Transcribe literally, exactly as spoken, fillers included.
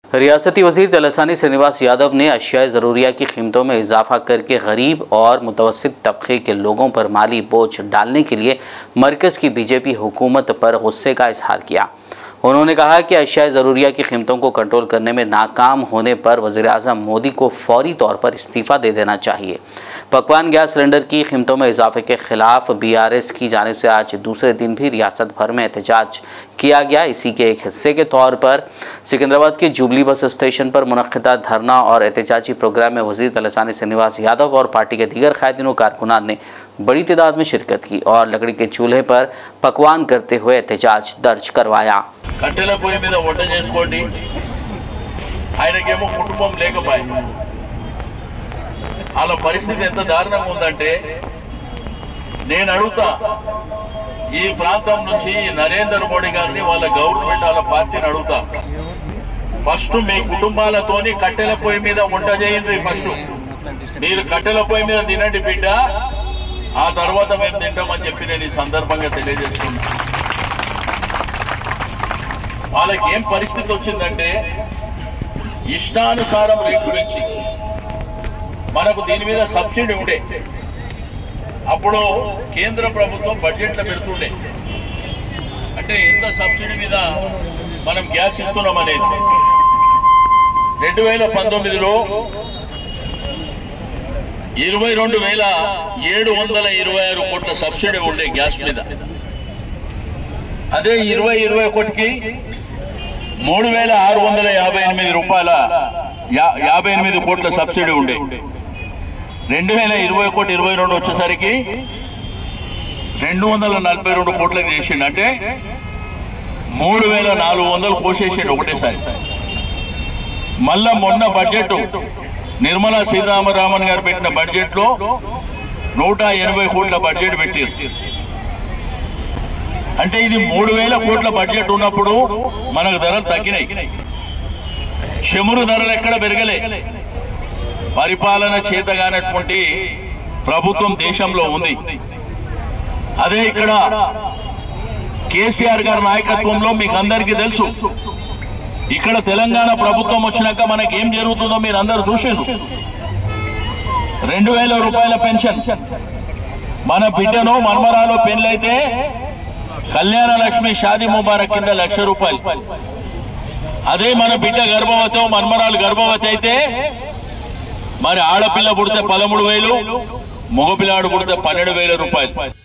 रियासती वज़ीर तलसानी श्रीनिवास यादव ने अशियाए ज़रूरिया की कीमतों में इजाफा करके गरीब और मुतवस्सित तबके के लोगों पर माली बोझ डालने के लिए मरकज़ की बीजेपी हुकूमत पर गुस्से का इजहार किया। उन्होंने कहा कि अशियाए ज़रूरिया की कीमतों को कंट्रोल करने में नाकाम होने पर वज़ीर-ए-आज़म मोदी को फौरी तौर पर इस्तीफ़ा दे देना चाहिए। पकवान गैस सिलेंडर की कीमतों में इजाफे के खिलाफ बी आर एस की जानिब से आज दूसरे दिन भी रियासत भर में एहतजाज किया गया। इसी के एक हिस्से के तौर पर सिकंदराबाद के जुबली बस स्टेशन पर मुनक्किदा धरना और एहतजाजी प्रोग्राम में वज़ीर तलसानी श्रीनिवास यादव और पार्टी के दीगर कायदीन व कारकुनान ने बड़ी तादाद में शिरकत की और लकड़ी के चूल्हे पर पकवान करते हुए एहतजाज दर्ज करवाया। కట్టెల పొయ్యి మీద వంట చేసుకోండి, ఆయనకేమో కుటుంబం లేకపోయి వాళ్ళ పరిస్థితి ఎంత దారుణంగా ఉందంటే నేను అడుగుతా, ఈ ప్రాంతం నుంచి నరేంద్ర మోడీ గారిని వాళ్ళ గవర్నమెంట్ వాళ్ళ పార్టీని అడుగుతా, ఫస్ట్ మీ కుటుంబాలతోని కట్టెల పొయ్యి మీద వంట చేయండి, ఫస్ట్ మీరు కట్టెల పొయ్యి మీద తినండి బిడ్డ, ఆ తర్వాత మేము తింటామని చెప్పి నేను ఈ సందర్భంగా తెలియజేస్తున్నా। వాళ్ళకి ఏం పరిస్థితి వచ్చిందంటే ఇష్టానుసారం రేట్లు పెంచి మనకు దీని మీద సబ్సిడీ ఉండే, అప్పుడు కేంద్ర ప్రభుత్వం బడ్జెట్లో పెడుతుండే, అంటే ఎంత సబ్సిడీ మీద మనం గ్యాస్ ఇస్తున్నాం అనేది రెండు వేల పంతొమ్మిదిలో ఇరవై రెండు వేల ఏడు వందల ఇరవై ఆరు కోట్ల సబ్సిడీ ఉండే గ్యాస్ మీద, అదే ఇరవై ఇరవై ఒకటికి మూడు వేల ఆరు వందల యాభై ఎనిమిది రూపాయల యాభై ఎనిమిది కోట్ల సబ్సిడీ ఉండే, రెండు వేల ఇరవై ఒకటి ఇరవై రెండు వచ్చేసరికి రెండు వందల నలభై రెండు కోట్లకు చేసిండు, అంటే మూడు వేల నాలుగు వందలు కోసేసిండు ఒకటేసారి। మళ్ళా మొన్న బడ్జెట్ నిర్మలా సీతారామన్ గారు పెట్టిన బడ్జెట్ లో నూట ఎనభై కోట్ల బడ్జెట్ పెట్టారు, అంటే ఇది మూడు వేల కోట్ల బడ్జెట్ ఉన్నప్పుడు మనకు ధరలు తగ్గినాయి, చమురు ధరలు ఎక్కడ పెరగలే। పరిపాలన చేతగానటువంటి ప్రభుత్వం దేశంలో ఉంది। అదే ఇక్కడ కేసీఆర్ గారి నాయకత్వంలో మీకు అందరికీ తెలుసు, ఇక్కడ తెలంగాణ ప్రభుత్వం వచ్చినాక మనకి ఏం జరుగుతుందో మీరు అందరూ చూసిండ్రు। రెండు వేల రూపాయల పెన్షన్, మన బిడ్డను మన్మరాలో పెళ్లైతే కళ్యాణ లక్ష్మి షాదీ ముబారక్ కింద లక్ష రూపాయలు, అదే మన బిడ్డ గర్భవతి మన్మరాలు గర్భవతి అయితే మరి ఆడపిల్ల పుడితే పదమూడు వేలు, మగపిల్లాడు పుడితే పన్నెండు వేల రూపాయలు।